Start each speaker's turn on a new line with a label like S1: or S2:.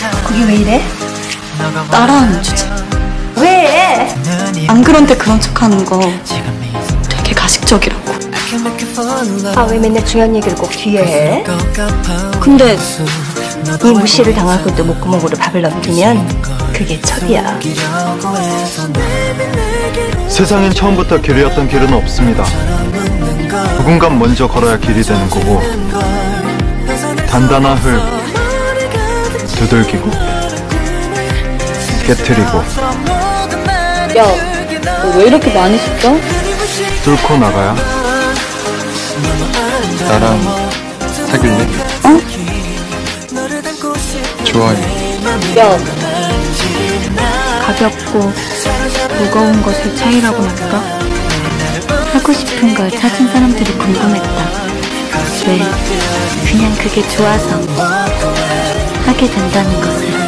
S1: 거기 왜 이래?
S2: 따라하는 주제.
S1: 왜?
S2: 안 그런데 그런 척하는 거 되게 가식적이라고.
S1: 아, 왜 맨날 중요한 얘기를 꼭 뒤에 해?
S2: 근데
S1: 이 무시를 당하고도 목구멍으로 밥을 넘기면 그게 척이야.
S3: 세상엔 처음부터 길이었던 길은 없습니다. 누군가 먼저 걸어야 길이 되는 거고, 단단한 흙 두들기고 깨트리고
S2: 야, 너 왜 이렇게 많이 숫자?
S3: 뚫고 나가야. 나랑 사귈래?
S2: 어?
S3: 좋아해.
S2: 야, 가볍고 무거운 것의 차이라고 할까? 하고 싶은 걸 찾은 사람들이 궁금했다. 왜? 그냥 그게 좋아서 하게 된다는 것을.